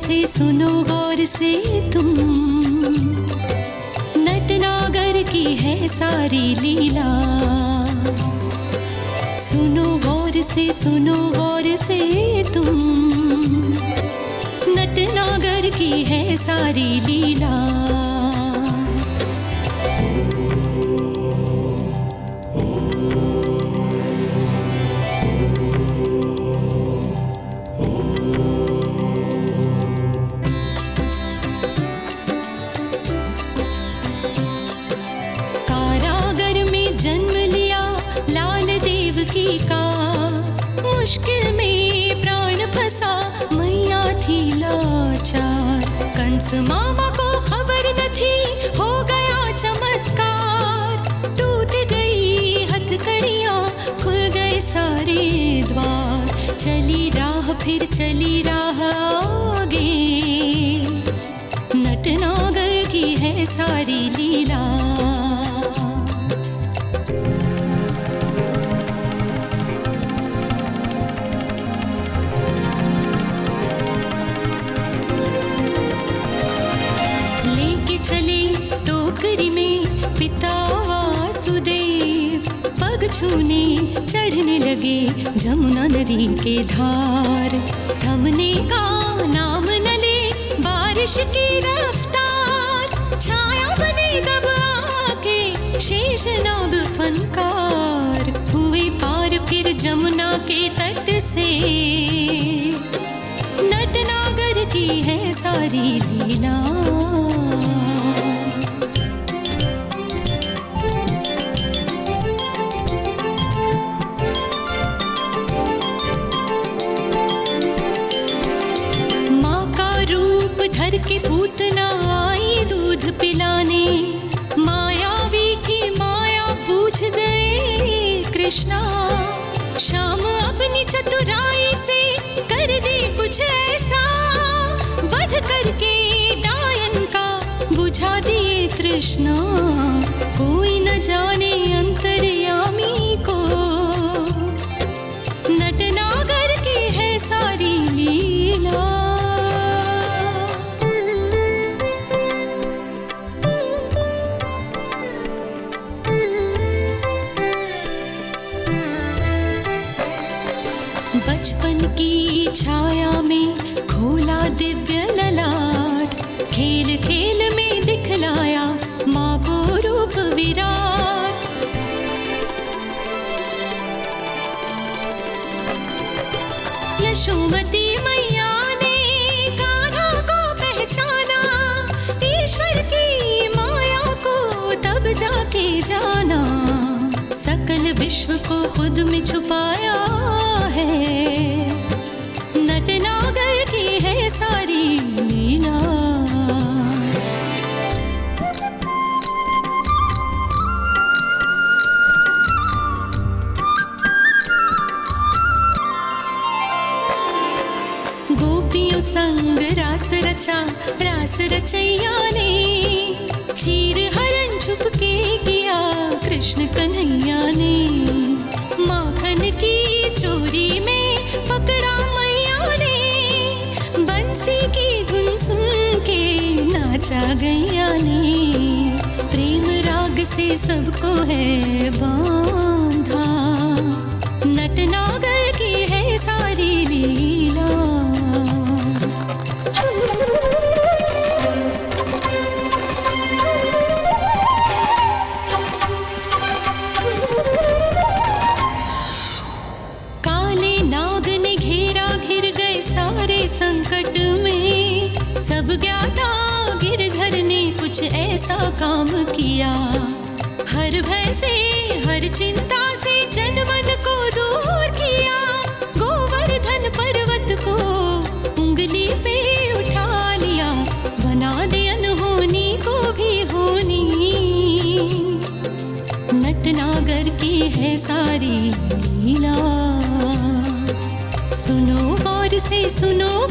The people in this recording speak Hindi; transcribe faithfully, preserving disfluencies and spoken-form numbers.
से सुनो गौर से तुम, नटनागर की है सारी लीला। सुनो गौर से सुनो गौर से तुम, नटनागर की है सारी लीला। मुश्किल में प्राण फंसा मैया थी लाचार, कंस मामा को खबर न थी हो गया चमत्कार। टूट गई हथकड़ियाँ खुल गए सारे द्वार, चली राह फिर चली राह आगे, नटनागर की है सारी लीला। चले टोकरी में पिता वासुदेव, पग छूने चढ़ने लगे जमुना नदी के धार। थमने का नाम न ले बारिश की रफ्तार, छाया बने दब आके शेषनाग फनकार। हुए पार फिर जमुना के तट से, नटनागर की है सारी लीला। धर के पूतना आई दूध पिलाने, मायावी की माया पूछ गए कृष्णा। शाम अपनी चतुराई से कर दे कुछ ऐसा, वध करके डायन का बुझा दिए तृष्णा। कोई न जाने अंतर्यामी को, नटनागर की है सारी लीला। बचपन की छाया में खोला दिव्य ललाट, खेल खेल में दिखलाया माँ को रूप विराट। यशोमती मैया ने कान्हा को पहचाना, ईश्वर की माया को तब जाके जाना। सकल विश्व को खुद में छुपाया है, नटनागर की है सारी लीला। गोपियों संग रास रचा रास रचैया ने, क्षीर हरण छुप के किया कृष्ण कन्हैया ने। माखन की चोरी में पकड़ा मैया ने, बंसी की धुन सुन के नाचा गैया ने। प्रेम राग से सबको है बांधा, नटनागर की है सारी लीला। संकट में सब ज्ञाता गिरधर ने कुछ ऐसा काम किया, हर भय से हर चिंता से जनमन को दूर किया। गोवर्धन पर्वत को उंगली पे उठा लिया, बना दे अनहोनी को भी होनी। नटनागर की है सारी लीला। सुनो गौर से सुनो